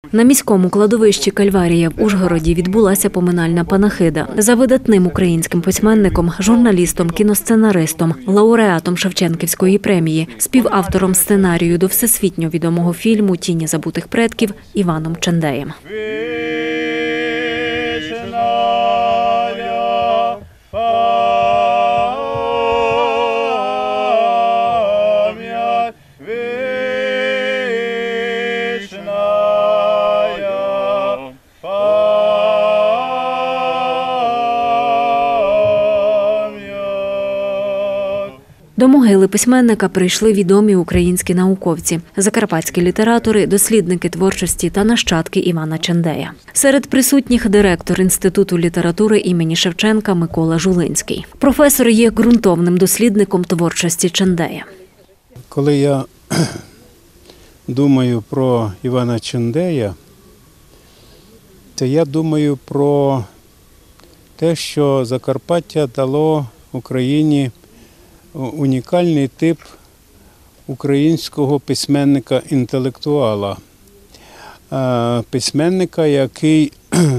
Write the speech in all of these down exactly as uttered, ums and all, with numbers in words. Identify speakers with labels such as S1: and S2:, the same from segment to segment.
S1: На міському кладовищі Кальварія в Ужгороді відбулася поминальна панахида за видатним українським письменником, журналістом, кіносценаристом, лауреатом Шевченківської премії, співавтором сценарію до всесвітньо відомого фільму «Тіні забутих предків» Іваном Чендеєм. До могили письменника прийшли відомі українські науковці, закарпатські літератори, дослідники творчості та нащадки Івана Чендея. Серед присутніх директор Інституту літератури імені Шевченка Микола Жулинський. Професор є ґрунтовним дослідником творчості Чендея.
S2: Коли я думаю про Івана Чендея, то я думаю про те, що Закарпаття дало Україні унікальний тип українського письменника-інтелектуала. Письменника, який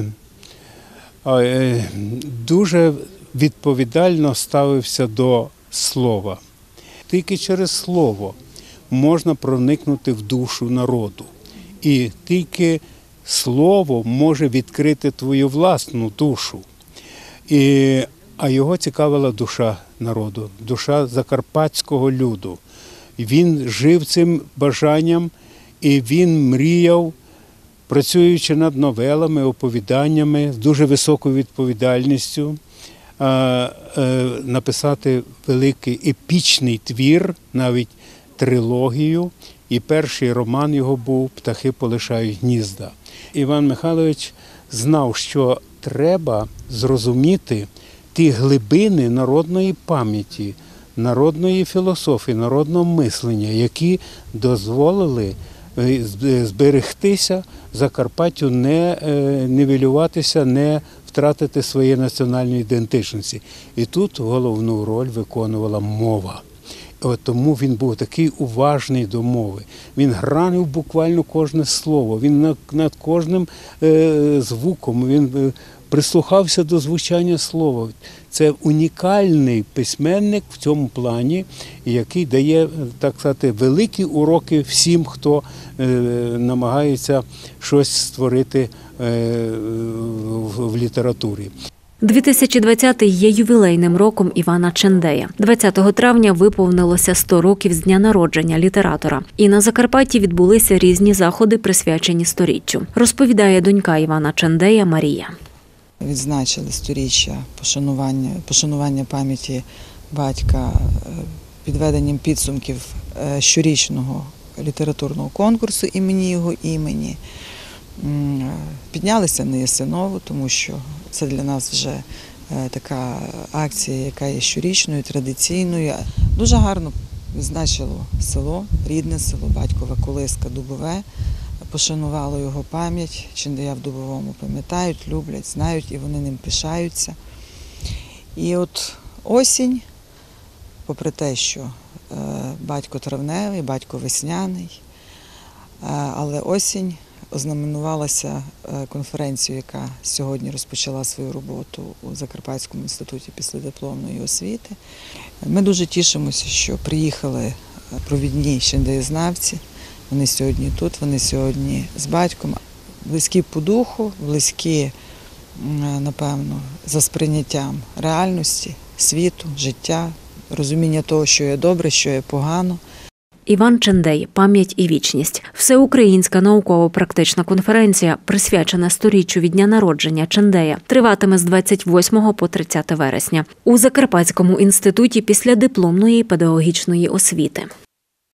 S2: дуже відповідально ставився до слова. Тільки через слово можна проникнути в душу народу. І тільки слово може відкрити твою власну душу. І А його цікавила душа народу, душа закарпатського люду. Він жив цим бажанням і він мріяв, працюючи над новелами, оповіданнями, з дуже високою відповідальністю, написати великий епічний твір, навіть трилогію. І перший роман його був «Птахи полишають гнізда». Іван Михайлович знав, що треба зрозуміти ті глибини народної пам'яті, народної філософії, народного мислення, які дозволили зберегтися Закарпаттю, не нівелюватися, не втратити своєї національної ідентичності. І тут головну роль виконувала мова. От тому він був такий уважний до мови. Він гранив буквально кожне слово, він над, над кожним е, звуком, він е, прислухався до звучання слова. Це унікальний письменник в цьому плані, який дає, так сказати, великі уроки всім, хто е, намагається щось створити е, в, в літературі.
S1: дві тисячі двадцятий є ювілейним роком Івана Чендея. двадцятого травня виповнилося сто років з дня народження літератора. І на Закарпатті відбулися різні заходи, присвячені сторіччю. Розповідає донька Івана Чендея Марія.
S3: Відзначили сторіччя пошанування, пошанування пам'яті батька підведенням підсумків щорічного літературного конкурсу імені його імені. Піднялися на Ясинову, тому що це для нас вже така акція, яка є щорічною, традиційною. Дуже гарно відзначило село, рідне село, батькова колиска Дубове, пошанувало його пам'ять. Чендея в Дубовому пам'ятають, люблять, знають і вони ним пишаються. І от осінь, попри те, що батько травневий, батько весняний, але осінь ознаменувалася конференцією, яка сьогодні розпочала свою роботу у Закарпатському інституті післядипломної освіти. Ми дуже тішимося, що приїхали провідні чендеєзнавці. Вони сьогодні тут, вони сьогодні з батьком. Близькі по духу, близькі, напевно, за сприйняттям реальності, світу, життя, розуміння того, що є добре, що є погано.
S1: Іван Чендей «Пам'ять і вічність» – всеукраїнська науково-практична конференція, присвячена сторіччю від дня народження Чендея, триватиме з двадцять восьмого по тридцяте вересня у Закарпатському інституті післядипломної педагогічної освіти.